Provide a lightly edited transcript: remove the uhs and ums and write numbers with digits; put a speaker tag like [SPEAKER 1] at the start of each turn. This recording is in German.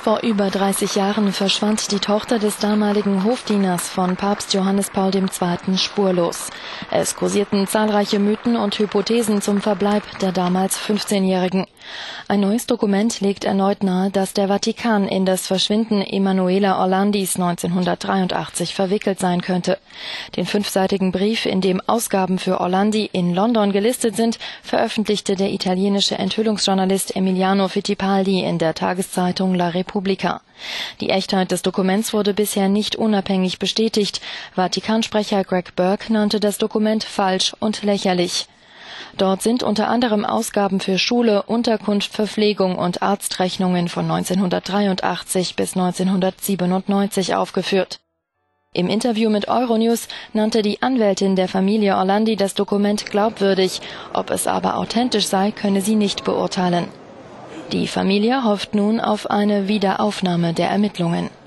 [SPEAKER 1] Vor über 30 Jahren verschwand die Tochter des damaligen Hofdieners von Papst Johannes Paul II. Spurlos. Es kursierten zahlreiche Mythen und Hypothesen zum Verbleib der damals 15-Jährigen. Ein neues Dokument legt erneut nahe, dass der Vatikan in das Verschwinden Emanuela Orlandis 1983 verwickelt sein könnte. Den 5-seitigen Brief, in dem Ausgaben für Orlandi in London gelistet sind, veröffentlichte der italienische Enthüllungsjournalist Emiliano Fittipaldi in der Tageszeitung La Repubblica. Die Echtheit des Dokuments wurde bisher nicht unabhängig bestätigt. Vatikansprecher Greg Burke nannte das Dokument falsch und lächerlich. Dort sind unter anderem Ausgaben für Schule, Unterkunft, Verpflegung und Arztrechnungen von 1983 bis 1997 aufgeführt. Im Interview mit Euronews nannte die Anwältin der Familie Orlandi das Dokument glaubwürdig. Ob es aber authentisch sei, könne sie nicht beurteilen. Die Familie hofft nun auf eine Wiederaufnahme der Ermittlungen.